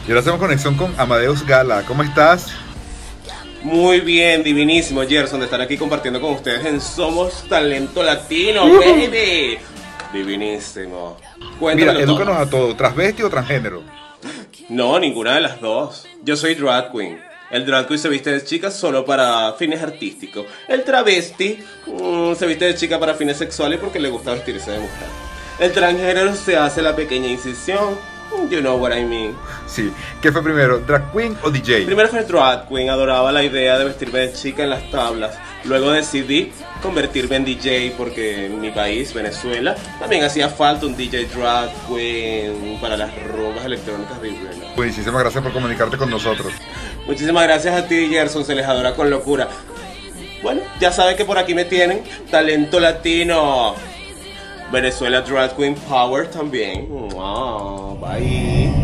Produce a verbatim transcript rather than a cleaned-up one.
Y ahora hacemos conexión con Amadeus Gala. ¿Cómo estás? Muy bien, divinísimo, Gerson, de estar aquí compartiendo con ustedes en Somos Talento Latino, baby. Divinísimo. Mira, Cuéntamelo edúcanos todo. a todo. ¿Transvesti o transgénero? No, ninguna de las dos. Yo soy drag queen. El drag queen se viste de chica solo para fines artísticos. El travesti mm, se viste de chica para fines sexuales porque le gusta vestirse de mujer. El transgénero se hace la pequeña incisión. You know what I mean. Sí. ¿Qué fue primero, drag queen o D J? Primero fue drag queen, adoraba la idea de vestirme de chica en las tablas. Luego decidí convertirme en D J porque en mi país, Venezuela, también hacía falta un D J drag queen para las rumbas electrónicas de invierno. Muchísimas gracias por comunicarte con nosotros. Muchísimas gracias a ti, Gerson, se les adora con locura. Bueno, ya saben que por aquí me tienen Talento Latino. Venezuela Drag Queen Power también. Wow, bye.